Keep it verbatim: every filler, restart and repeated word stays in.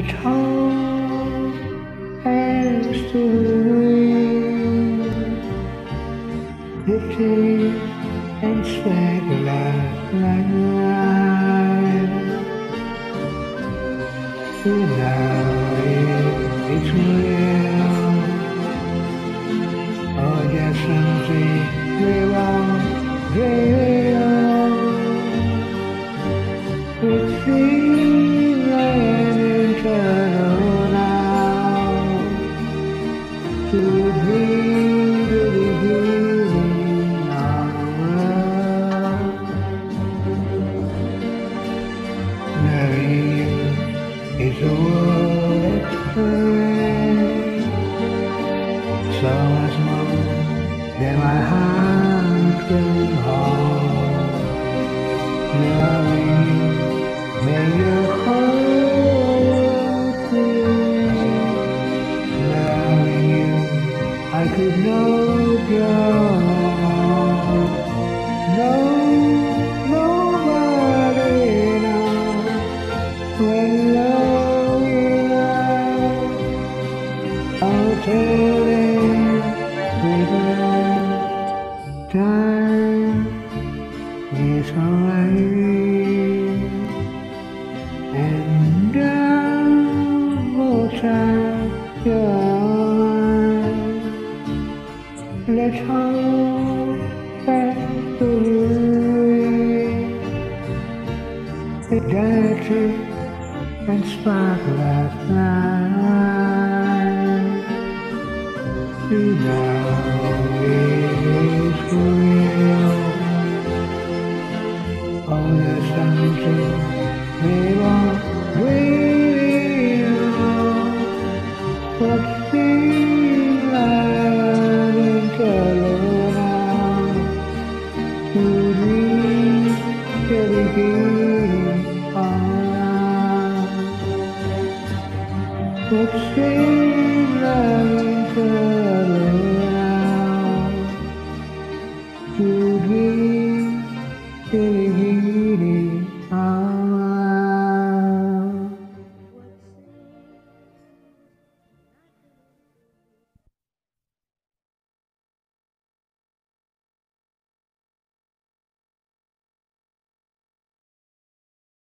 Let hope hands to the wind, lifting and swagger like light. Now it's real, oh just something real, real. It seems like an eternal now to be the beginning of the world. Knowing you is a world at play, so much more than my heart can hold. Knowing you made your whole world clear. Knowing you, I could know your no, nobody knows when love is love. I'll tell it with time is alright, and I will try your eyes. Let's hold back to you, electric and sparkle last night. You know it's real, oh there's something real, real, but seems like an eternal now to reach the beginning of, but seems like eternal.